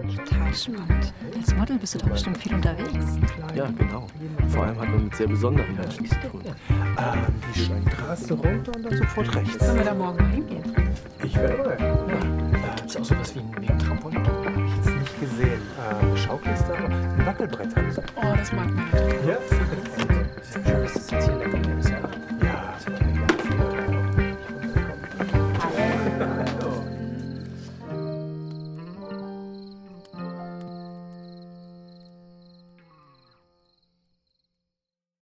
Total spannend. Als Model bist du doch bestimmt viel unterwegs. Ja, genau. Vor allem hat man mit sehr besonderen Menschen zu tun. Die Straße runter und dann sofort rechts. Sollen wir da morgen hingehen? Ich werde. Gibt es auch sowas wie ein Trampolin? Hab ich jetzt nicht gesehen. Eine Schaukeliste, aber ein Wackelbrett haben sie. Oh, das mag man natürlich. Ja? Das ist jetzt hier lecker.